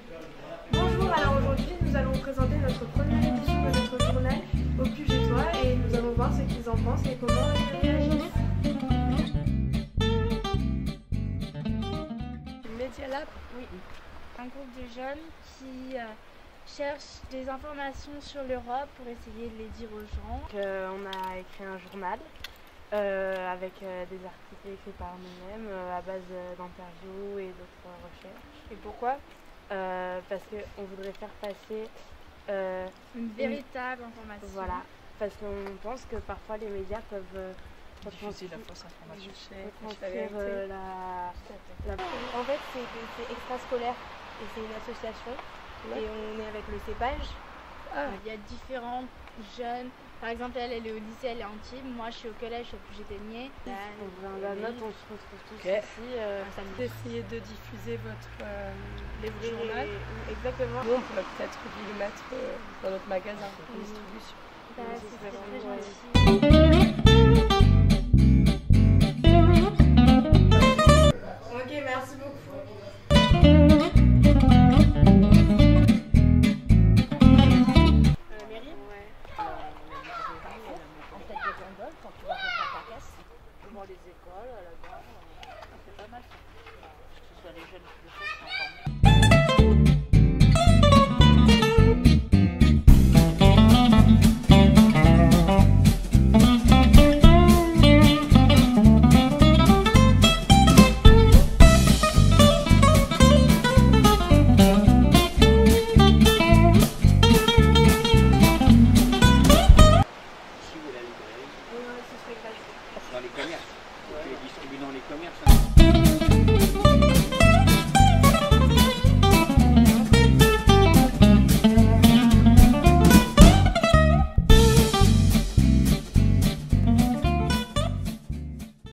Bonjour, alors aujourd'hui nous allons présenter notre première édition de notre journal Au plus chez toi et nous allons voir ce qu'ils en pensent et comment ils réagissent. Media Lab, oui. Un groupe de jeunes qui cherchent des informations sur l'Europe pour essayer de les dire aux gens. On a écrit un journal avec des articles écrits par nous-mêmes à base d'interviews et d'autres recherches. Et pourquoi parce qu'on voudrait faire passer une véritable information. Voilà, parce qu'on pense que parfois les médias peuvent diffuser la fausse information. En fait, c'est extrascolaire et c'est une association et on est avec le CEPAGE. Il y a différents jeunes. Par exemple, elle est au lycée, elle est à Antibes. Moi, je suis au collège, je suis plus j'éteignais. La note, on se retrouve tous ici. Essayez de diffuser votre journal. Exactement. Nous, on pourrait peut-être le mettre dans notre magasin de distribution. C'est très gentil. Ok, merci beaucoup. Quand tu vas faire ta casse, devant les écoles, à la gare, c'est pas mal ça. Que ce soit les jeunes qui le font, c'est encore mieux.